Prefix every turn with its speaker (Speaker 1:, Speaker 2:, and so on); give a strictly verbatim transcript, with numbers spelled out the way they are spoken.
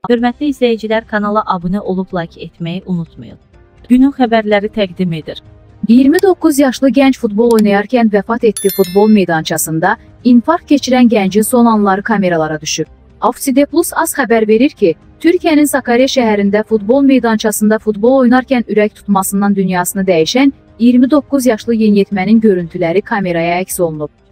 Speaker 1: Hörmətli izləyicilər, kanala abunə olub like etməyi unutmayın. Günün xəbərləri təqdim edir.
Speaker 2: iyirmi doqquz yaşlı gənc futbol oynayarkən vəfat etdi. Futbol meydançasında infarkt keçirən gəncin son anları kameralara düşüb. Afside Plus az xəbər verir ki, Türkiyənin Sakarya şəhərində futbol meydançasında futbol oynarkən ürək tutmasından dünyasını dəyişən iyirmi doqquz yaşlı yeniyetmənin görüntüləri kameraya əks olunub.